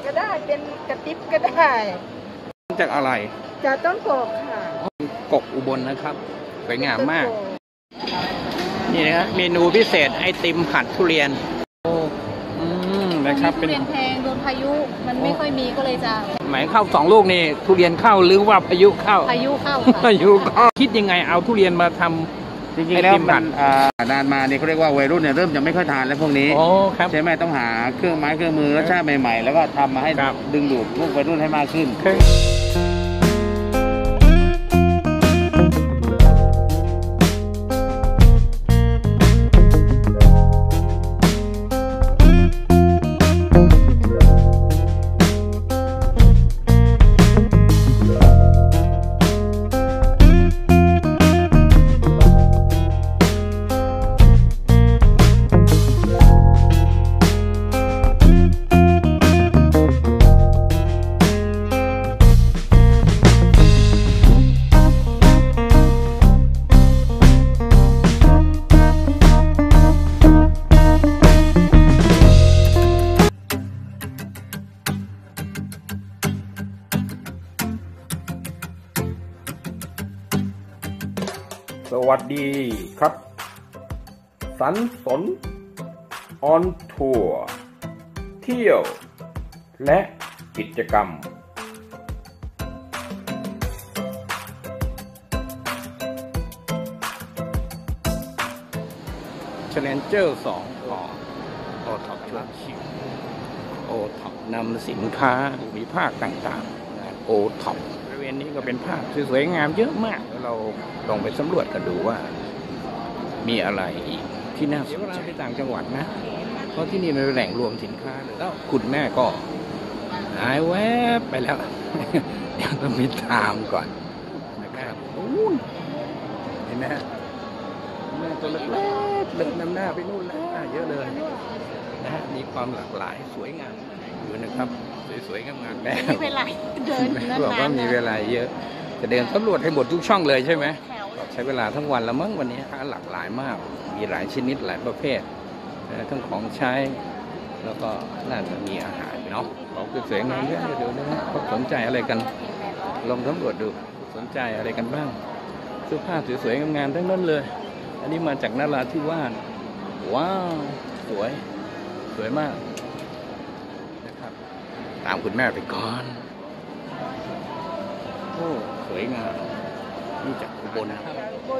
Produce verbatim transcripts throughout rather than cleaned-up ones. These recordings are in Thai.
ก็ได้เป็นกระติบก็ได้จากอะไรจากต้นกกค่ะกกอุบลนะครับสวยงามมากนี่นะเมนูพิเศษไอติมผัดทุเรียนโอ้อืมนะครับเป็นทุเรียนแพงโดนพายุมันไม่ค่อยมีก็เลยจะหมายเข้าสองลูกนี่ทุเรียนเข้าหรือว่าพายุเข้าพายุเข้าพายุก็คิดยังไงเอาทุเรียนมาทำจริงๆแล้วมันนานมาเนี่ยเขาเรียกว่าวัยรุ่นเนี่ยเริ่มจะไม่ค่อยทานแล้วพวกนี้ใช่ไหมต้องหาเครื่องไม้เครื่องมือรสชาติใหม่ๆแล้วก็ทำมาให้ดึงดูดพวกวัยรุ่นให้มากขึ้นสวัสดีครับสันสนออนทัวร์เที่ยวและกิจกรรมเชลเลนเจอร์สองหล่อโอท็อปชวนชิวโอท็อปนำสินค้ามีภาคต่างๆโอท็อปบริเวณนี้ก็เป็นภาพสวยงามเยอะมากแล้วเราลองไปสำรวจกันดูว่ามีอะไรอีกที่น่าสนใจไปต่างจังหวัดนะเพราะที่นี่เป็นแหล่งรวมสินค้าเลยแล้วคุณแม่ก็หายแวบไปแล้วเดี๋ยวต้องไปตามก่อนนะครับเห็นไหมฮะแม่ตัวเล็กๆเล็กนำหน้าไปนู่นแล้วเยอะเลยนะฮะมีความหลากหลายสวยงามอยู่นะครับสวยๆงามๆแม่มีเวลาเดินบอกว่ามีเวลาเยอะจะเดินสำรวจให้หมดทุกช่องเลยใช่ไหมใช้เวลาทั้งวันละมั้งวันนี้หลากหลายมากมีหลายชนิดหลายประเภททั้งของใช้แล้วก็น่าจะมีอาหารเนาะของสวยงามเยอะเดี๋ยวนะเขาสนใจอะไรกันลองสำรวจดูสนใจอะไรกันบ้างเสื้อผ้าสวยๆงามๆทั้งนั้นเลยอันนี้มาจากนราธิวาสว้าวสวยสวยมากนะครับตามคุณแม่ไปก่อนโอ้สวยงามนี่จากอุบลนะครับ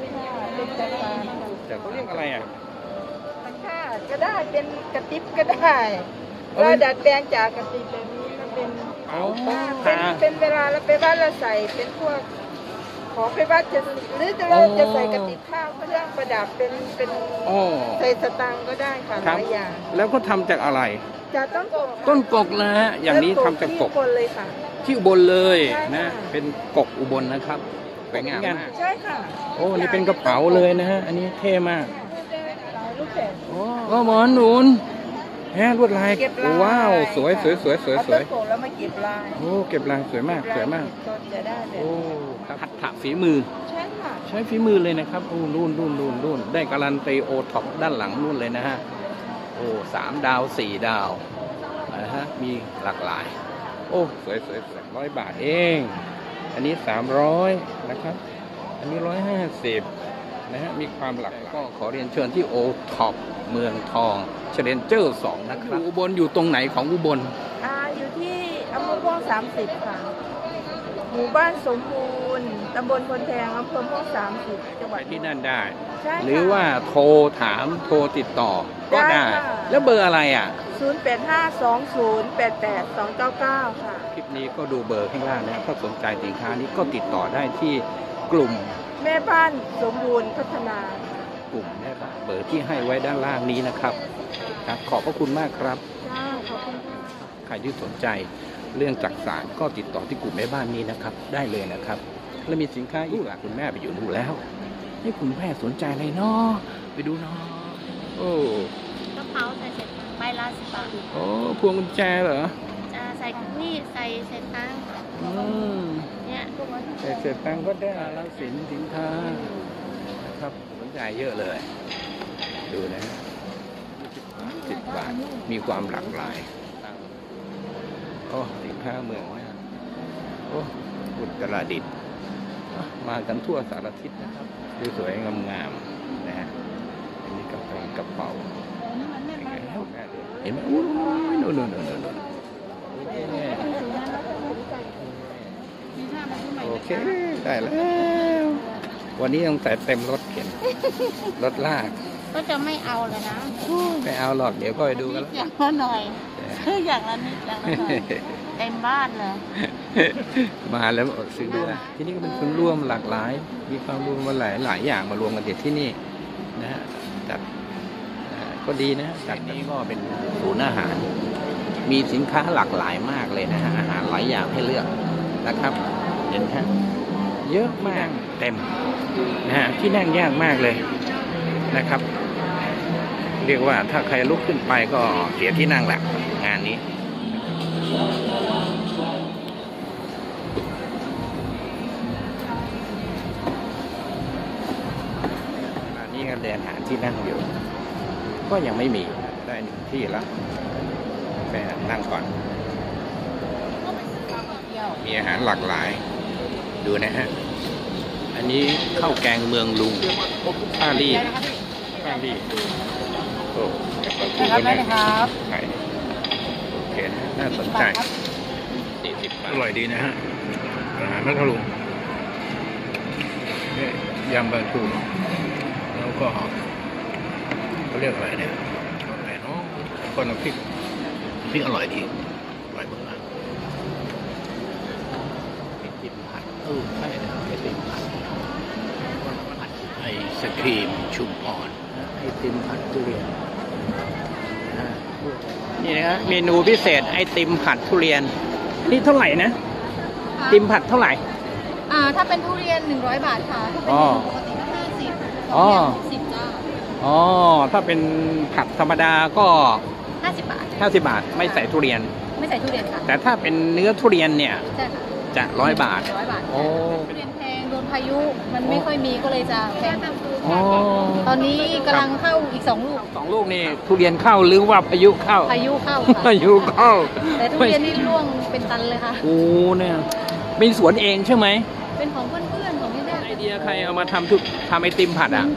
จากเขาเรียกอะไรอ่ะตะกร้าก็ได้เป็นกระติบก็ได้เราดัดแปลงจากกระติบแบบนี้มันเป็นเป็นเป็นเวลาเราไปวัดเราใส่เป็นพวกของไปวัดจะหรือเราจะใส่กระติบข้าวเครื่องประดับเป็นเป็นใส่สตังก็ได้ค่ะหลายอย่างแล้วก็ทำจากอะไรจากต้นกกต้นกกนะฮะอย่างนี้ทำจากกกเลยค่ะที่อุบลเลยนะเป็นกกอุบลนะครับเป็นงานมากใช่ค่ะโอ้นี่เป็นกระเป๋าเลยนะฮะอันนี้เท่มากโอ้หมอนหนุนแฮะลวดลายว้าวสวยสวยสวยสวยสวยแล้วมาเก็บลายโอ้เก็บลายสวยมากสวยมากโอ้หัตถะฝีมือใช่ค่ะใช้ฝีมือเลยนะครับโอ้รุ่นรุ่นรุ่นรุ่นได้การันตีโอท็อปด้านหลังรุ่นเลยนะฮะโอ้สามดาวสี่ดาวนะฮะมีหลากหลายโอ้สวยสวยสวยร้อยบาทเองอันนี้สามร้อยนะครับอันนี้ร้อยห้าสิบนะฮะมีความหลากก็ขอเรียนเชิญที่โอท็อปเมืองทองเชลเลนเจอร์สองนะครับอุบลอยู่ตรงไหนของอุบลอ่าอยู่ที่อำเภอม่วงสามสิบค่ะหมู่บ้านสมบูรณ์ตำบลพลแพงอำเภอม่วงสามสิบจังหวัดที่นั่นได้หรือว่าโทรถามโทรติดต่อก็ได้แล้วเบอร์อะไรอ่ะศูนย์ แปด ห้า สอง ศูนย์ แปด แปด สอง เก้า เก้าค่ะคลิปนี้ก็ดูเบอร์ข้างล่างนะถ้าสนใจสินค้านี้ก็ติดต่อได้ที่กลุ่มแม่บ้านสมบูรณ์พัฒนากลุ่มแม่บ้านเบอร์ที่ให้ไว้ด้านล่างนี้นะครับครับขอบพระคุณมากครับขอบคุณใครที่สนใจเรื่องจักสานก็ติดต่อที่กลุ่มแม่บ้านนี้นะครับได้เลยนะครับแล้วมีสินค้าอีกหลากคุณแม่ไปอยู่นู่นแล้วนี่คุณแม่สนใจอะไรเนาะไปดูเนาะโอ้กระเป๋าใส่เศษใบละสิบบาทโอ้พวงกุญแจเหรอจะใส่นี่ใส่เศษตังค์อืมเนี่ยใส่เศษตังค์ก็ได้แล้วสินสินค้านะครับสนใจเยอะเลยดูนะสิบบาทมีความหลากหลายโอ้อ้สินค้าเมืองนะโอ้อุตรดิตถ์มากันทั่วสารทิศนะครับสวยๆงามๆนะฮะอันนี้กระเป๋ากระเป๋าเห็นไหมอู้นู่นนู่นนู่นนู่นโอเคได้แล้ววันนี้ต้องใส่เต็มรถเข็นรถลากก็จะไม่เอาเลยนะไม่เอาหรอกเดี๋ยวก็ไปดูกันแล้วอย่างละหน่อยคืออย่างละนิดอย่างละหน่อยเต็มบ้านเลยมาแล้วอดซื้อด้วยที่นี่ก็เป็นคนร่วมหลากหลายมีความรวมมาหลายหลายอย่างมารวมกันเด็ดที่นี่นะฮะจัดก็ดีนะจัดนี้ก็เป็นศูนย์อาหารมีสินค้าหลากหลายมากเลยนะฮะอาหารหลายอย่างให้เลือกนะครับเห็นไหมเยอะมากเต็มนะฮะที่นั่งยากมากเลยนะครับเรียกว่าถ้าใครลุกขึ้นไปก็เสียที่นั่งแหละงานนี้งานนี้ก็เดินหาที่นั่งอยู่ก็ยังไม่มีได้หนึ่งที่แล้วไปนั่งก่อนมีอาหารหลากหลายดูนะฮะอันนี้ข้าวแกงเมืองลุงป้าลี่ป้าลี่โอ้ครับได้ครับโอเคน่าสนใจสี่สิบบาทอร่อยดีนะฮะอาหารพัทลุงยำปลาทูแล้วก็เขาเรียกอะไรเนี่ยอะไรเนาะก้อนน้ำพริกพริกอร่อยดีอร่อยมากไอติมผัดเออใช่ไอติมผัดไอศครีมชุมพรไอติมผัดทุเรียนนี่นะครับเมนูพิเศษไอติมผัดทุเรียนนี่เท่าไหร่นะติมผัดเท่าไหร่อ่าถ้าเป็นทุเรียนหนึ่งร้อยบาทค่ะถ้าเป็นปกติก็ห้าสิบอ๋อสิบจ้าอ๋อถ้าเป็นผัดธรรมดาก็ห้าสิบบาทห้าสิบบาทไม่ใส่ทุเรียนไม่ใส่ทุเรียนค่ะแต่ถ้าเป็นเนื้อทุเรียนเนี่ยจะร้อยบาทร้อยบาทโอ้ทุเรียนแพงโดนพายุมันไม่ค่อยมีก็เลยจะแพงตอนนี้กำลังเข้าอีกสองลูกสองลูกนี่ทุเรียนเข้าหรือว่าพายุเข้าพายุเข้าพายุเข้าแต่ทุเรียนนี่ร่วงเป็นตันเลยค่ะโอ้เนี่ยเป็นสวนเองใช่ไหมเป็นของเพื่อนๆของพี่แม่ไอเดียใครเอามาทำทุกทำไอติมผัดอ่ะ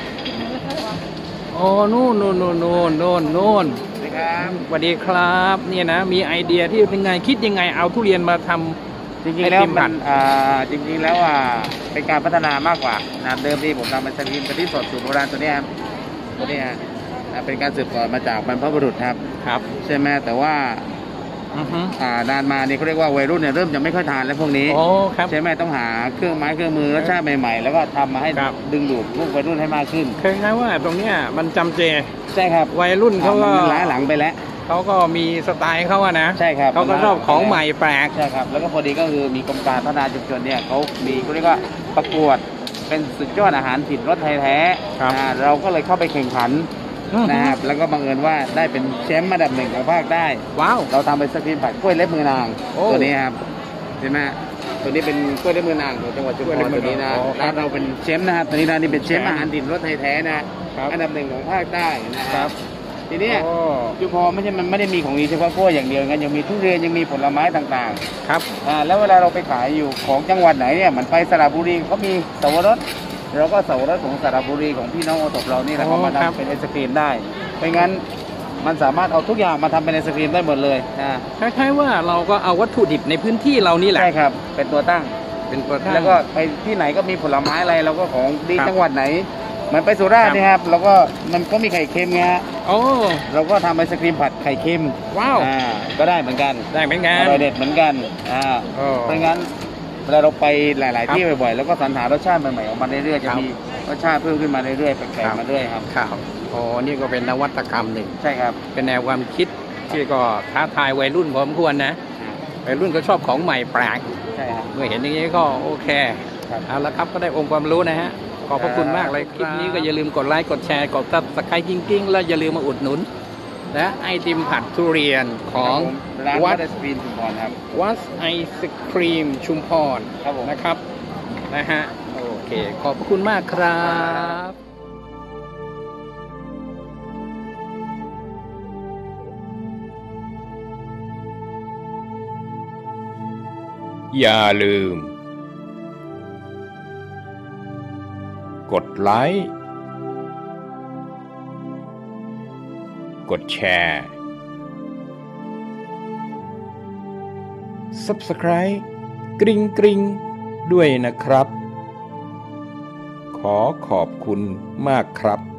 อ๋อนู่นนู่นนู่นนู่นนู่นนู่นสวัสดีครับเนี่ยนะมีไอเดียที่เป็นไงคิดยังไงเอาทุเรียนมาทำจริงๆแล้วมันอ่าจริงๆแล้วอ่าเป็นการพัฒนามากกว่านะเดิมที่ผมทำเป็นสกรีนกะทิสดสูตรโบราณตัวนี้ครับตัวนี้ฮะเป็นการสืบต่อมาจากบรรพบุรุษครับครับใช่ไหมแต่ว่าอ่านานมาเนี่ยเขาเรียกว่าวัยรุ่นเนี่ยเริ่มจะไม่ค่อยทานแล้วพวกนี้ใช่ไหมต้องหาเครื่องไม้เครื่องมือรสชาติใหม่ๆแล้วก็ทำมาให้ดึงดูดพวกวัยรุ่นให้มากขึ้นเคยนะว่าตรงเนี้ยมันจำเจใช่ครับวัยรุ่นเขาก็ล้าหลังไปแล้วเขาก็มีสไตล์เขาอะนะใช่ครับเขาก็ชอบของใหม่แปลกใช่ครับแล้วก็พอดีก็คือมีกรมการพัฒนาชุมชนเนี่ยเขามีเขาเรียกว่าประกวดเป็นสุดยอดอาหารถิ่นรสไทยแท้เราก็เลยเข้าไปแข่งขันนะครับแล้วก็บังเอิญว่าได้เป็นแชมป์อันดับหนึ่งของภาคใต้ว้าวเราทำเป็นสกรีนผัดกล้วยเล็บมือนางตัวนี้ครับใช่ไหมตัวนี้เป็นกล้วยเล็บมือนางของจังหวัดชุมพรตัวนี้นะร้านเราเป็นแชมป์นะครับตัวนี้ร้านนี้เป็นแชมป์อาหารถิ่นรสไทยแท้นะอันดับหนึ่งของภาคใต้นะครับทีนี้ชุมพรไม่ใช่มันไม่ได้มีของดีเฉพาะกล้วยอย่างเดียวกันยังมีทุเรียนยังมีผลไม้ต่างๆครับอ่าแล้วเวลาเราไปขายอยู่ของจังหวัดไหนเนี่ยมันไปสระบุรีเขามีสับปะรดเราก็สับปะรดของสระบุรีของพี่น้องโอทบเรานี่แหละเขามาทำเป็นไอศกรีมได้ไม่งั้นมันสามารถเอาทุกอย่างมาทำเป็นไอศกรีมได้หมดเลยนะคล้ายๆว่าเราก็เอาวัตถุดิบในพื้นที่เรานี่แหละใช่ครับเป็นตัวตั้งเป็นตัวตั้งแล้วก็ไปที่ไหนก็มีผลไม้อะไรเราก็ของดีจังหวัดไหนเหมือนไปสุราษฎร์นี่ครับเราก็มันก็มีไข่เค็มไงฮะโอ้เราก็ทำไอศกรีมผัดไข่เค็มว้าวอ่าก็ได้เหมือนกันได้เหมือนกันอร่อยเด็ดเหมือนกันอ่าเพราะงั้นเวลาเราไปหลายๆที่บ่อยๆแล้วก็สรรหารสชาติใหม่ๆออกมาเรื่อยๆจะมีรสชาติเพิ่มขึ้นมาเรื่อยๆแปลกๆมาเรื่อยครับครับโอ้นี่ก็เป็นนวัตกรรมหนึ่งใช่ครับเป็นแนวความคิดที่ก็ท้าทายวัยรุ่นพอสมควรนะวัยรุ่นก็ชอบของใหม่แปลกใช่ครับเมื่อเห็นอย่างนี้ก็โอเคเอาละครับก็ได้องค์ความรู้นะฮะขอบพระคุณมากเลยคลิปนี้ก็อย่าลืมกดไลค์กดแชร์กดซับสไครต์กิ้งๆแล้วอย่าลืมมาอุดหนุนและไอติมผัดทุเรียนของวัดไอศกรีมชุมพรครับวัดไอศกรีมชุมพรนะครับนะฮะโอเคขอบพระคุณมากครับอย่าลืมกดไลค์กดแชร์ ซับสไครบ์ กริ๊งกริ๊งด้วยนะครับขอขอบคุณมากครับ